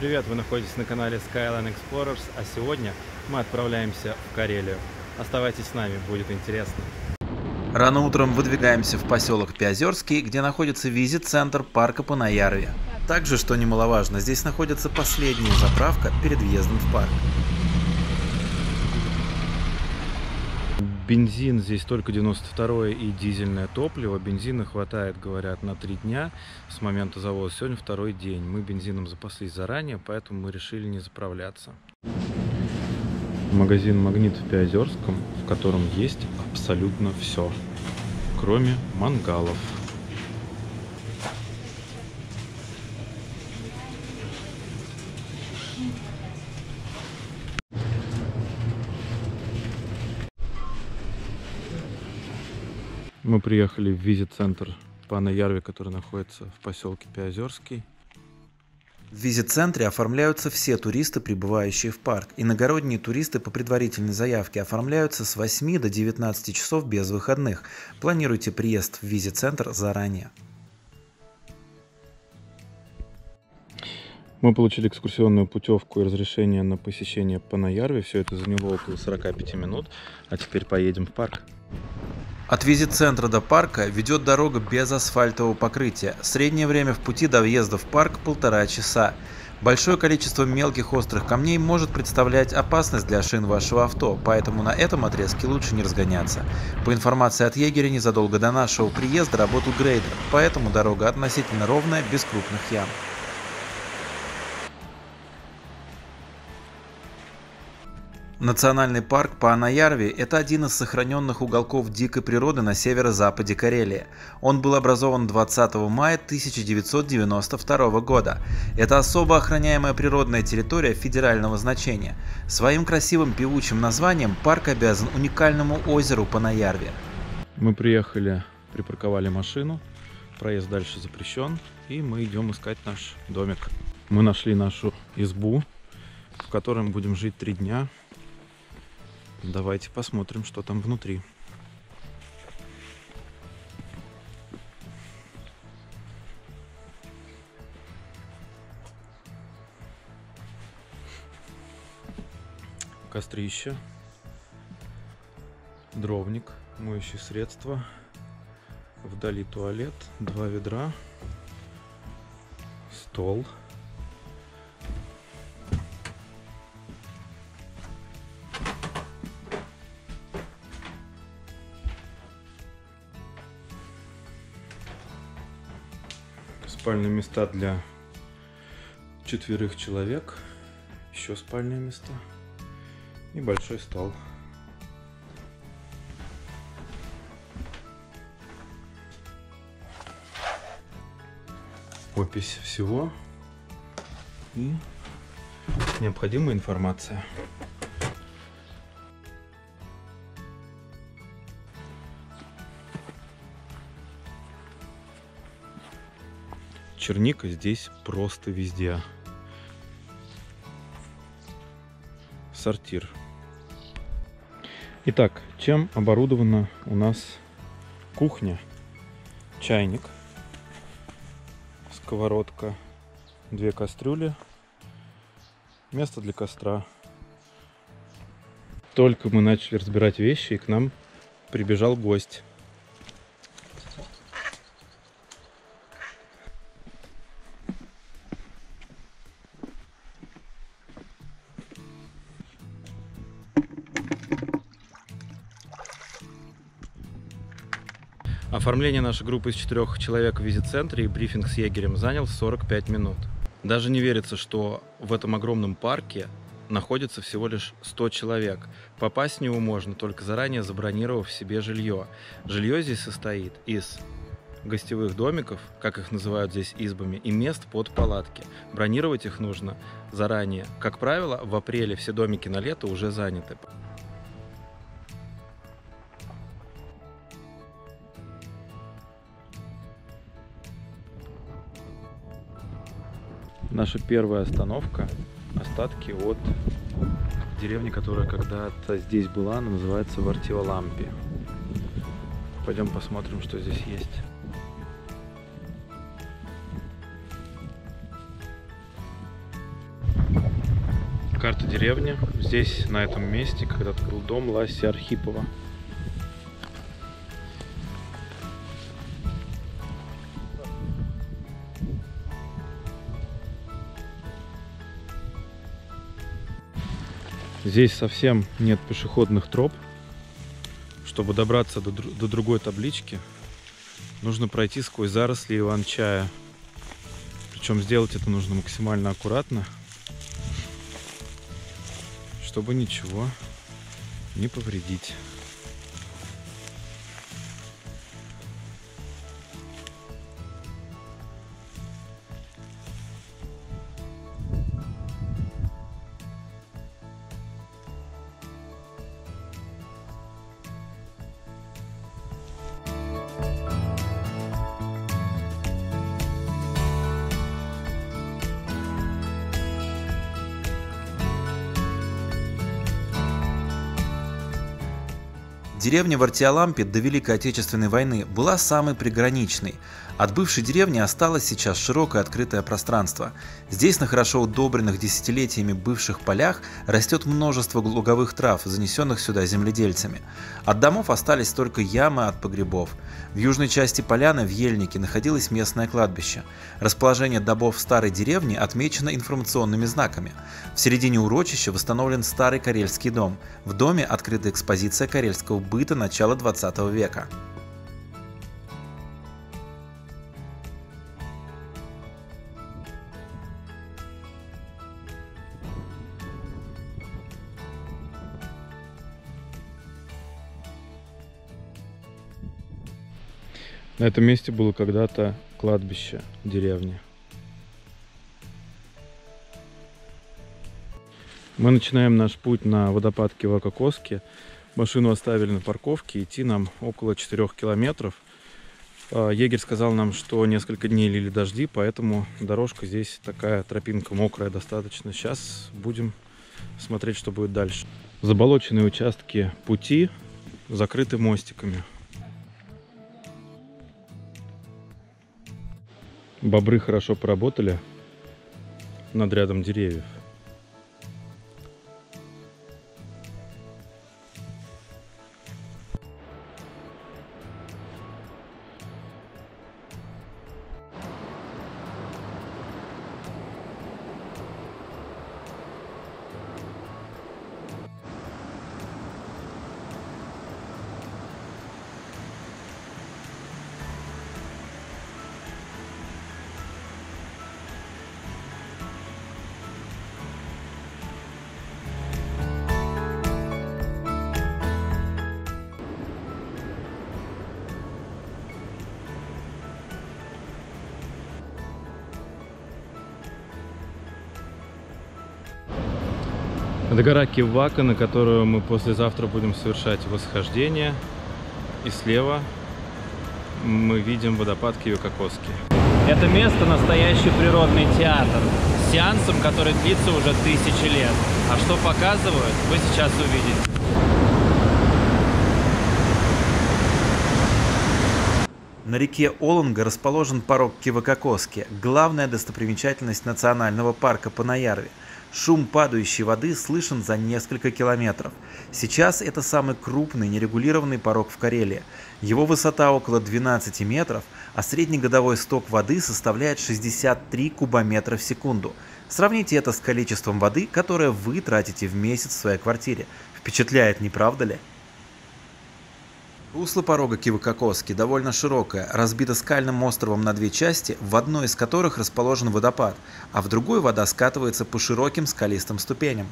привет! Вы находитесь на канале Skyline Explorers, а сегодня мы отправляемся в Карелию. Оставайтесь с нами, будет интересно. Рано утром выдвигаемся в поселок Приозерский, где находится визит-центр парка Понаярви. Также, что немаловажно, здесь находится последняя заправка перед въездом в парк. Бензин здесь только 92-е и дизельное топливо. Бензина хватает, говорят, на 3 дня с момента завоза. Сегодня второй день. Мы бензином запаслись заранее, поэтому мы решили не заправляться. Магазин «Магнит» в Приозерском, в котором есть абсолютно все, кроме мангалов. Мы приехали в визит-центр Понаярви, который находится в поселке Приозерский. В визит-центре оформляются все туристы, прибывающие в парк. Иногородние туристы по предварительной заявке оформляются с 8 до 19 часов без выходных. Планируйте приезд в визит-центр заранее. Мы получили экскурсионную путевку и разрешение на посещение Понаярви. Все это заняло около 45 минут. А теперь поедем в парк. От визит-центра до парка ведет дорога без асфальтового покрытия. Среднее время в пути до въезда в парк 1,5 часа. Большое количество мелких острых камней может представлять опасность для шин вашего авто, поэтому на этом отрезке лучше не разгоняться. По информации от егеря, незадолго до нашего приезда работал грейдер, поэтому дорога относительно ровная, без крупных ям. Национальный парк Понаярви – это один из сохраненных уголков дикой природы на северо-западе Карелии. Он был образован 20 мая 1992 года. Это особо охраняемая природная территория федерального значения. Своим красивым певучим названием парк обязан уникальному озеру Понаярви. Мы приехали, припарковали машину, проезд дальше запрещен, и мы идем искать наш домик. Мы нашли нашу избу, в которой мы будем жить 3 дня. Давайте посмотрим, что там внутри. Кострище, дровник, моющие средства, вдали туалет, 2 ведра, стол. Спальные места для 4 человек, еще спальные места и большой стол. Опись всего и необходимая информация. Черника здесь просто везде. Сортир. Итак, чем оборудована у нас кухня? Чайник, сковородка, 2 кастрюли, место для костра. Только мы начали разбирать вещи, и к нам прибежал гость. Оформление нашей группы из 4 человек в визит-центре и брифинг с егерем занял 45 минут. Даже не верится, что в этом огромном парке находится всего лишь 100 человек. Попасть в него можно, только заранее забронировав себе жилье. Жилье здесь состоит из гостевых домиков, как их называют здесь избами, и мест под палатки. Бронировать их нужно заранее. Как правило, в апреле все домики на лето уже заняты. Наша первая остановка – остатки от деревни, которая когда-то здесь была, она называется Вартиволампи. Пойдем посмотрим, что здесь есть. Карта деревни. Здесь, на этом месте, когда-то был дом Ласи Архипова. Здесь совсем нет пешеходных троп. Чтобы добраться до другой таблички, нужно пройти сквозь заросли иван-чая. Причем сделать это нужно максимально аккуратно, чтобы ничего не повредить. Деревня в Артиалампе до Великой Отечественной войны была самой приграничной. От бывшей деревни осталось сейчас широкое открытое пространство. Здесь на хорошо удобренных десятилетиями бывших полях растет множество луговых трав, занесенных сюда земледельцами. От домов остались только ямы от погребов. В южной части поляны в ельнике находилось местное кладбище. Расположение домов старой деревни отмечено информационными знаками. В середине урочища восстановлен старый карельский дом. В доме открыта экспозиция карельского быта начала 20 века. На этом месте было когда-то кладбище деревни. Мы начинаем наш путь на водопад Кивакокоски. Машину оставили на парковке, идти нам около 4 километров. Егерь сказал нам, что несколько дней лили дожди, поэтому дорожка здесь такая, тропинка мокрая достаточно. Сейчас будем смотреть, что будет дальше. Заболоченные участки пути закрыты мостиками. Бобры хорошо поработали над рядом деревьев. Это гора Кивака, на которую мы послезавтра будем совершать восхождение. И слева мы видим водопад Кивакокоски. Это место настоящий природный театр с сеансом, который длится уже 1000 лет. А что показывают, вы сейчас увидите. На реке Олонга расположен порог Кивакокоски, главная достопримечательность национального парка Панаярви. Шум падающей воды слышен за несколько километров. Сейчас это самый крупный нерегулированный порог в Карелии. Его высота около 12 метров, а среднегодовой сток воды составляет 63 кубометра в секунду. Сравните это с количеством воды, которое вы тратите в месяц в своей квартире. Впечатляет, не правда ли? Русло порога Кивакокоски довольно широкое, разбито скальным островом на две части, в одной из которых расположен водопад, а в другой вода скатывается по широким скалистым ступеням.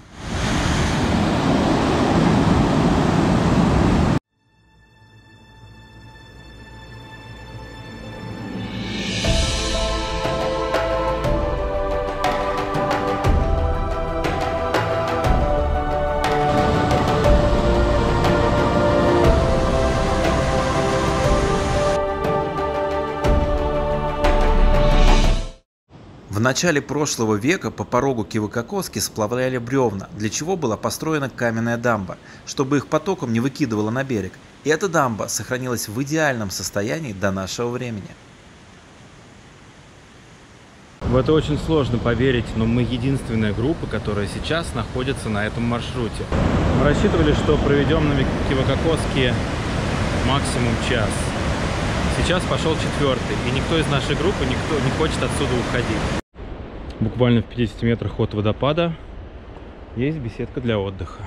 В начале прошлого века по порогу Кивакокоски сплавляли бревна, для чего была построена каменная дамба, чтобы их потоком не выкидывало на берег. И эта дамба сохранилась в идеальном состоянии до нашего времени. В это очень сложно поверить, но мы единственная группа, которая сейчас находится на этом маршруте. Мы рассчитывали, что проведем на Кивакокоске максимум час. Сейчас пошел 4-й, и никто из нашей группы не хочет отсюда уходить. Буквально в 50 метрах от водопада есть беседка для отдыха.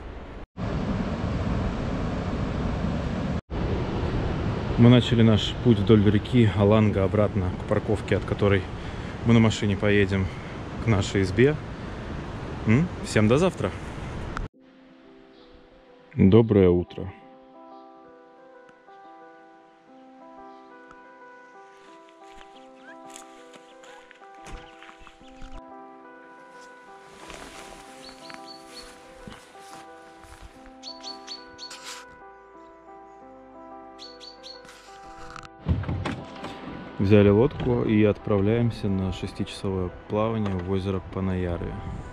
Мы начали наш путь вдоль реки Аланга обратно к парковке, от которой мы на машине поедем к нашей избе. Всем до завтра. Доброе утро. Взяли лодку и отправляемся на 6-часовое плавание в озеро Панаярви.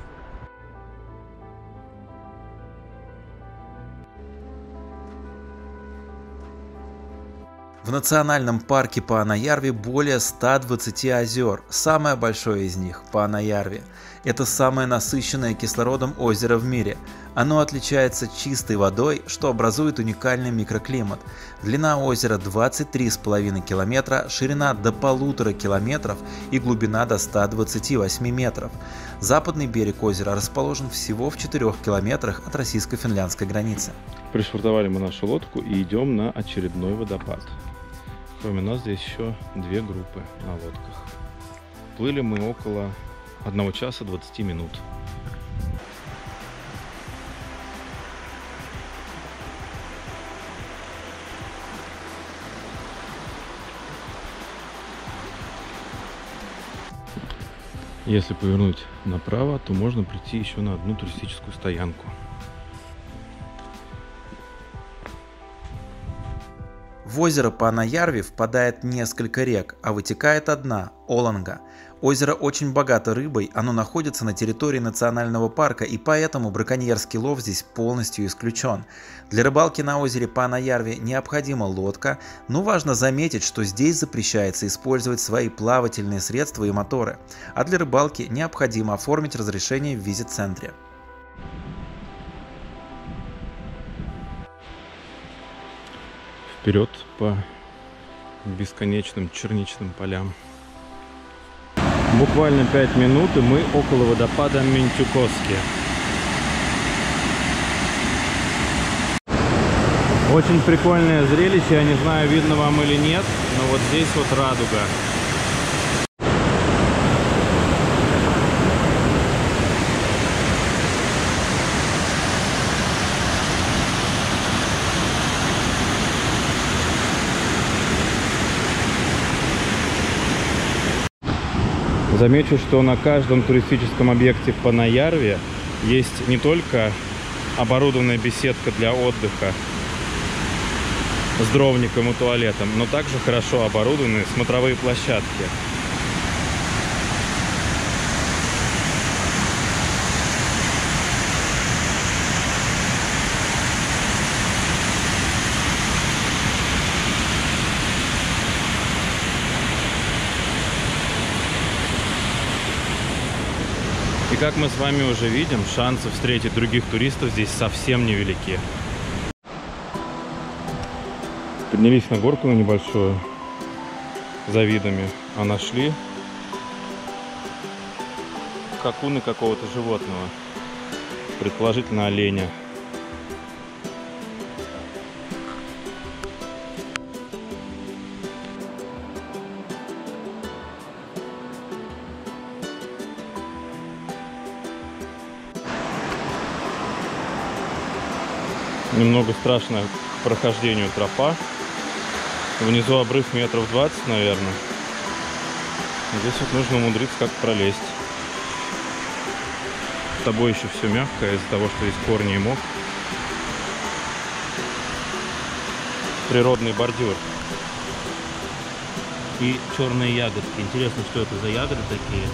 В национальном парке Паанаярви более 120 озер. Самое большое из них – Паанаярви. Это самое насыщенное кислородом озеро в мире. Оно отличается чистой водой, что образует уникальный микроклимат. Длина озера 23,5 километра, ширина до 1,5 километров и глубина до 128 метров. Западный берег озера расположен всего в 4 километрах от российско-финляндской границы. Пришвартовали мы нашу лодку и идем на очередной водопад. Кроме нас здесь еще 2 группы на лодках. Плыли мы около 1 часа 20 минут. Если повернуть направо, то можно прийти еще на одну туристическую стоянку. В озеро Паанаярви впадает несколько рек, а вытекает одна – Оланга. Озеро очень богато рыбой, оно находится на территории национального парка, и поэтому браконьерский лов здесь полностью исключен. Для рыбалки на озере Паанаярви необходима лодка, но важно заметить, что здесь запрещается использовать свои плавательные средства и моторы, а для рыбалки необходимо оформить разрешение в визит-центре. Вперед по бесконечным черничным полям. Буквально 5 минут, и мы около водопада Ментюкоски. Очень прикольное зрелище, я не знаю, видно вам или нет, но вот здесь вот радуга. Замечу, что на каждом туристическом объекте в Паанаярви есть не только оборудованная беседка для отдыха с дровником и туалетом, но также хорошо оборудованные смотровые площадки. И как мы с вами уже видим, шансы встретить других туристов здесь совсем невелики. Поднялись на горку на небольшую за видами, а нашли кокуны какого-то животного, предположительно оленя. Немного страшно к прохождению тропа. Внизу обрыв метров 20, наверное. Здесь вот нужно умудриться как пролезть. С тобой еще все мягкое из-за того, что есть корни и мох. Природный бордюр. И черные ягодки. Интересно, что это за ягоды такие.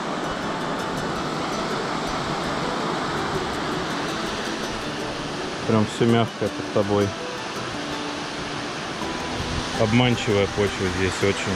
Прям Прям все мягкое под тобой. Обманчивая почва здесь очень.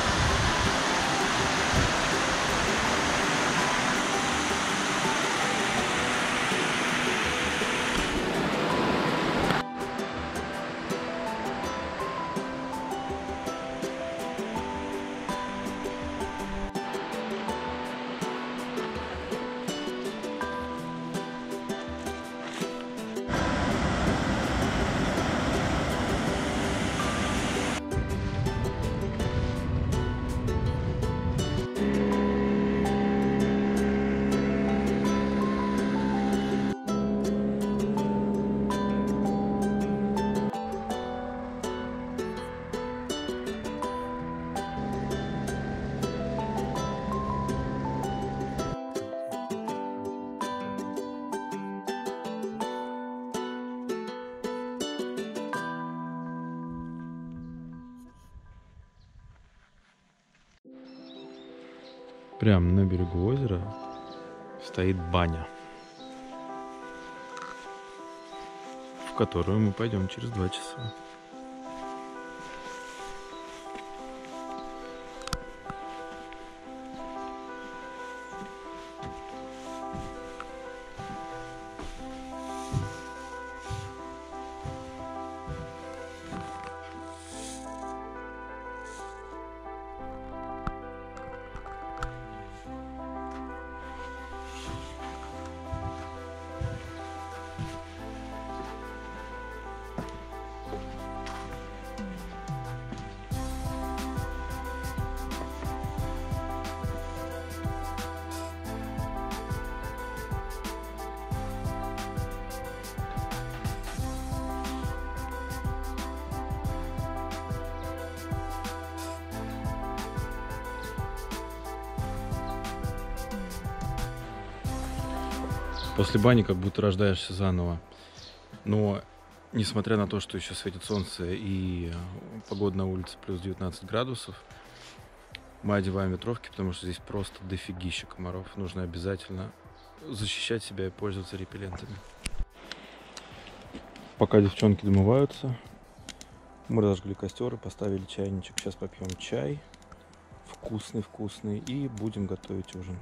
Прямо на берегу озера стоит баня, в которую мы пойдем через 2 часа. После бани как будто рождаешься заново. Но, несмотря на то, что еще светит солнце и погода на улице плюс 19 градусов, мы одеваем ветровки, потому что здесь просто дофигища комаров. Нужно обязательно защищать себя и пользоваться репеллентами. Пока девчонки домываются, мы разожгли костер и поставили чайничек. Сейчас попьем чай. Вкусный-вкусный. И будем готовить ужин.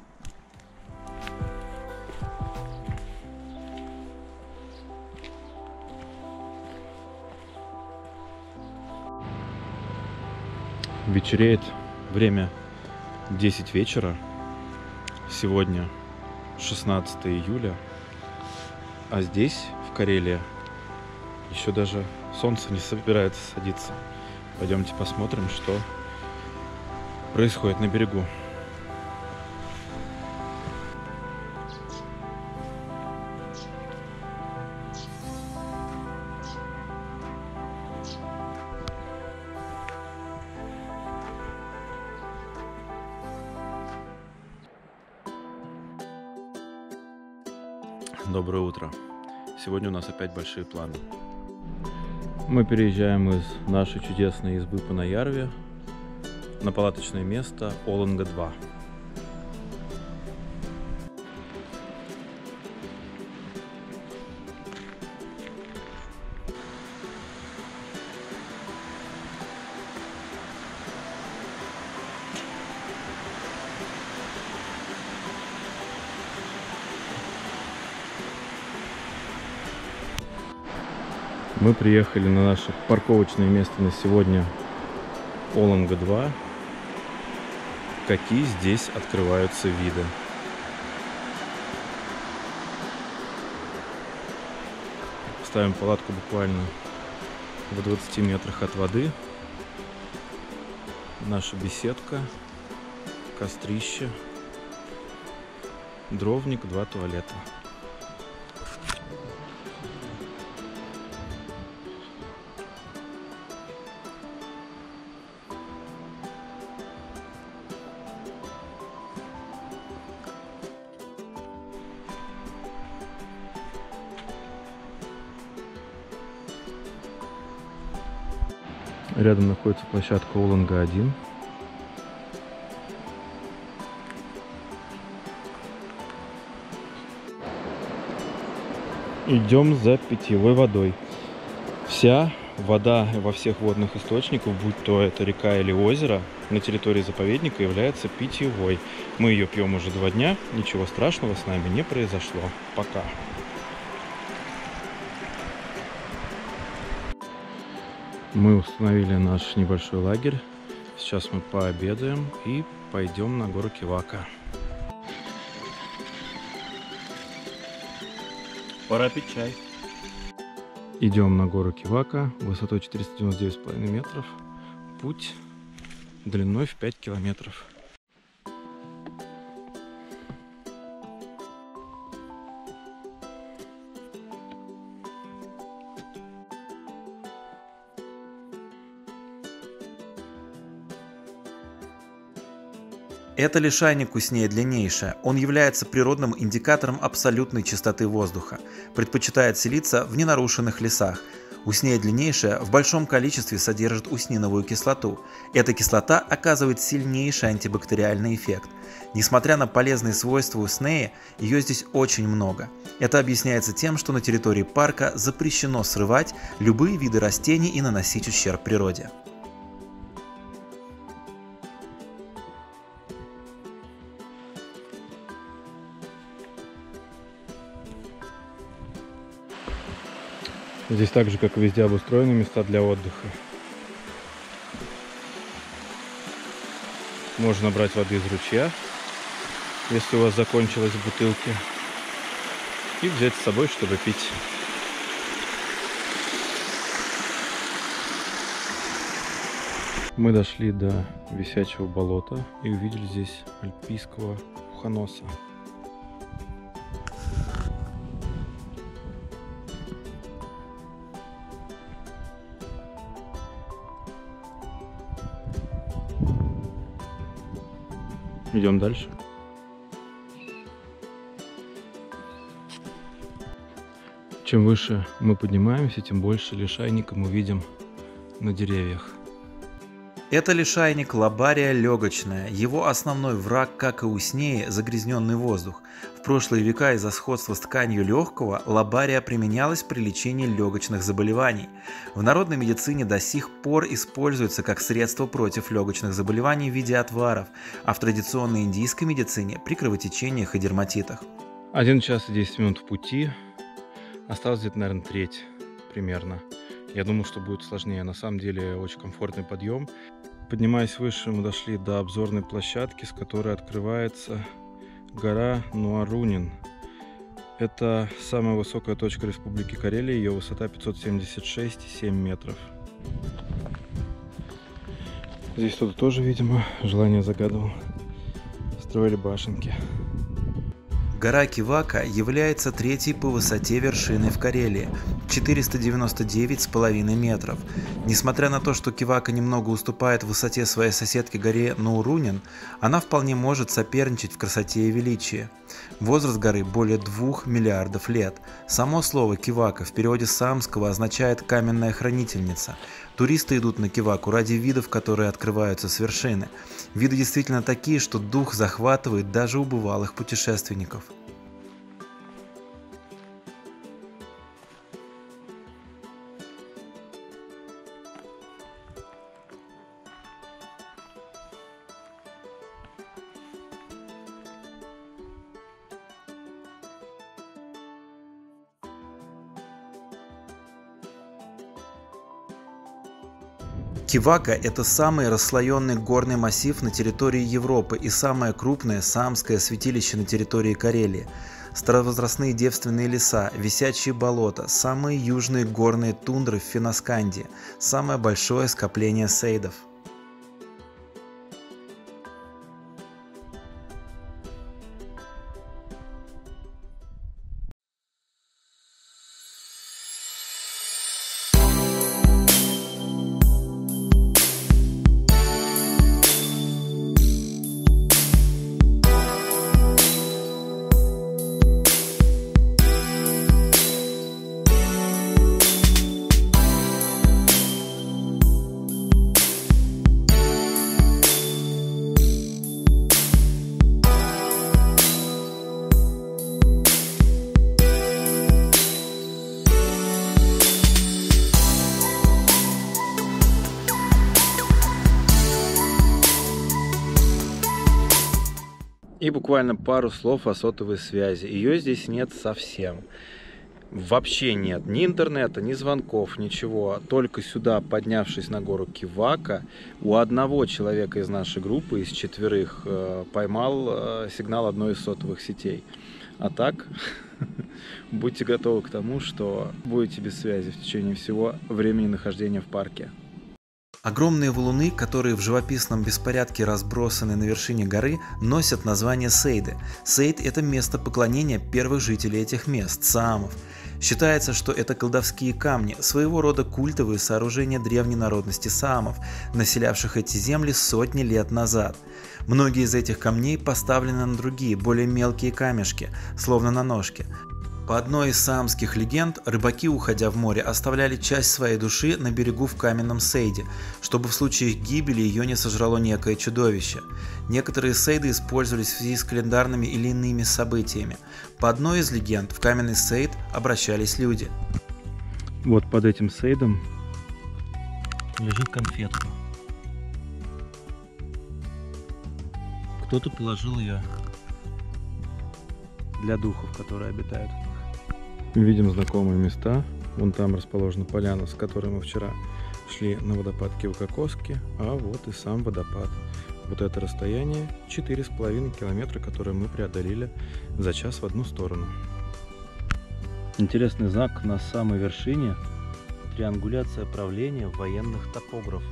Вечереет, время 10 вечера, сегодня 16 июля, а здесь, в Карелии, еще даже солнце не собирается садиться. Пойдемте посмотрим, что происходит на берегу. Доброе утро. Сегодня у нас опять большие планы. Мы переезжаем из нашей чудесной избы по Наярве на палаточное место Оланга-2. Мы приехали на наше парковочное место на сегодня Оланга-2. Какие здесь открываются виды. Ставим палатку буквально в 20 метрах от воды. Наша беседка, кострище, дровник, 2 туалета. Рядом находится площадка Оланга-1. Идем за питьевой водой. Вся вода во всех водных источниках, будь то это река или озеро, на территории заповедника является питьевой. Мы ее пьем уже 2 дня, ничего страшного с нами не произошло. Пока. Мы установили наш небольшой лагерь. Сейчас мы пообедаем и пойдем на гору Кивака. Пора пить чай. Идем на гору Кивака высотой 499,5 метров. Путь длиной в 5 километров. Это лишайник Уснея длиннейшая. Он является природным индикатором абсолютной чистоты воздуха. Предпочитает селиться в ненарушенных лесах. Уснея длиннейшая в большом количестве содержит усниновую кислоту. Эта кислота оказывает сильнейший антибактериальный эффект. Несмотря на полезные свойства уснеи, ее здесь очень много. Это объясняется тем, что на территории парка запрещено срывать любые виды растений и наносить ущерб природе. Здесь так же, как и везде, обустроены места для отдыха. Можно брать воды из ручья, если у вас закончилась в бутылке, и взять с собой, чтобы пить. Мы дошли до висячего болота и увидели здесь альпийского ухоноса. Идем дальше. Чем выше мы поднимаемся, тем больше лишайника мы видим на деревьях. Это лишайник лабария легочная. Его основной враг, как и уснеи, загрязненный воздух. В прошлые века из-за сходства с тканью легкого лабария применялась при лечении легочных заболеваний. В народной медицине до сих пор используется как средство против легочных заболеваний в виде отваров, а в традиционной индийской медицине при кровотечениях и дерматитах. 1 час и 10 минут в пути. Осталось где-то, наверное, треть примерно. Я думал, что будет сложнее. На самом деле очень комфортный подъем. Поднимаясь выше, мы дошли до обзорной площадки, с которой открывается гора Нуарунин. Это самая высокая точка Республики Карелия. Ее высота 576,7 метров. Здесь кто-то тоже, видимо, желание загадывал. Строили башенки. Гора Кивака является 3-й по высоте вершиной в Карелии – 499,5 метров. Несмотря на то, что Кивака немного уступает в высоте своей соседке горе Нуарунин, она вполне может соперничать в красоте и величии. Возраст горы более 2 миллиардов лет. Само слово Кивака в переводе с саамского означает «каменная хранительница». Туристы идут на Киваку ради видов, которые открываются с вершины. Виды действительно такие, что дух захватывает даже у бывалых путешественников. Кивака – это самый расслоенный горный массив на территории Европы и самое крупное саамское святилище на территории Карелии. Старовозрастные девственные леса, висячие болота, самые южные горные тундры в Феносканде, самое большое скопление сейдов. И буквально пару слов о сотовой связи. Ее здесь нет совсем. Вообще нет ни интернета, ни звонков, ничего. Только сюда, поднявшись на гору Кивака, у одного человека из нашей группы, из 4, поймал сигнал одной из сотовых сетей. А так, будьте готовы к тому, что будете без связи в течение всего времени нахождения в парке. Огромные валуны, которые в живописном беспорядке разбросаны на вершине горы, носят название Сейды. Сейд – это место поклонения первых жителей этих мест – саамов. Считается, что это колдовские камни, своего рода культовые сооружения древней народности саамов, населявших эти земли сотни лет назад. Многие из этих камней поставлены на другие, более мелкие камешки, словно на ножки. По одной из саамских легенд, рыбаки, уходя в море, оставляли часть своей души на берегу в каменном сейде, чтобы в случае их гибели ее не сожрало некое чудовище. Некоторые сейды использовались в связи с календарными или иными событиями. По одной из легенд, в каменный сейд обращались люди. Вот под этим сейдом лежит конфетка. Кто-то положил ее для духов, которые обитают в них. Видим знакомые места. Вон там расположена поляна, с которой мы вчера шли на водопад Кивакоски, а вот и сам водопад. Вот это расстояние 4,5 километра, которое мы преодолели за час в одну сторону. Интересный знак на самой вершине. Триангуляция правления военных топографов.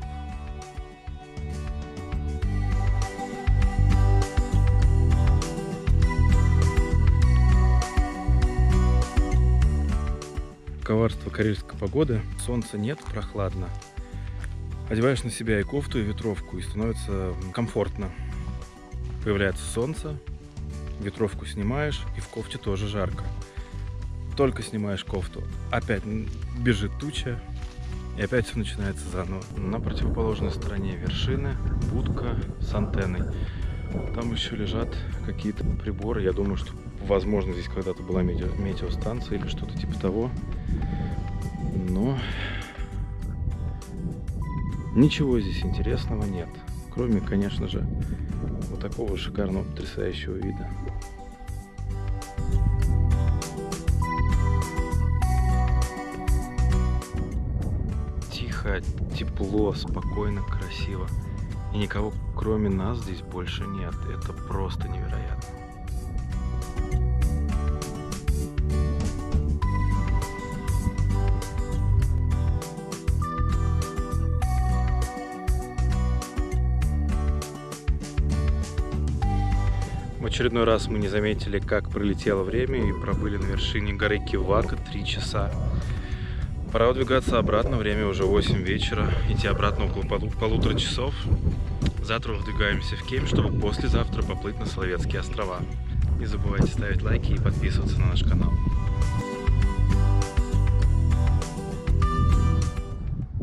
Коварство карельской погоды. Солнца нет, прохладно. Одеваешь на себя и кофту, и ветровку, и становится комфортно. Появляется солнце, ветровку снимаешь, и в кофте тоже жарко. Только снимаешь кофту, опять бежит туча, и опять все начинается заново. На противоположной стороне вершины будка с антенной. Там еще лежат какие-то приборы. Я думаю, что, возможно, здесь когда-то была метеостанция или что-то типа того. Но ничего здесь интересного нет. Кроме, конечно же, вот такого шикарного, потрясающего вида. Тихо, тепло, спокойно, красиво. И никого, кроме нас, здесь больше нет. Это просто невероятно. В очередной раз мы не заметили, как пролетело время, и пробыли на вершине горы Кивака 3 часа. Пора выдвигаться обратно, время уже 8 вечера, идти обратно около полутора часов. Завтра выдвигаемся в Кемь, чтобы послезавтра поплыть на Соловецкие острова. Не забывайте ставить лайки и подписываться на наш канал.